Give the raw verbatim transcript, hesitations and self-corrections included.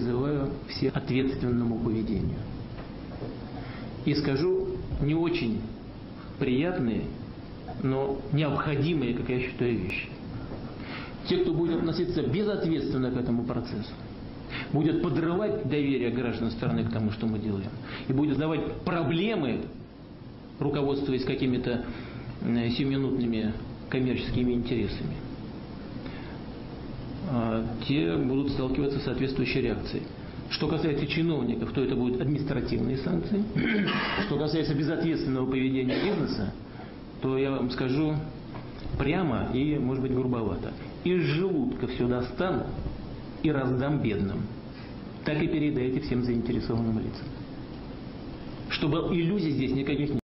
призываю всех к ответственному поведению. И скажу не очень приятные, но необходимые, как я считаю, вещи. Те, кто будет относиться безответственно к этому процессу, будет подрывать доверие граждан страны к тому, что мы делаем, и будет давать проблемы, руководствуясь какими-то сиюминутными коммерческими интересами, те будут сталкиваться с соответствующей реакцией. Что касается чиновников, то это будут административные санкции. Что касается безответственного поведения бизнеса, то я вам скажу прямо и, может быть, грубовато. Из желудка все достану и раздам бедным. Так и передайте всем заинтересованным лицам. Чтобы иллюзий здесь никаких нет.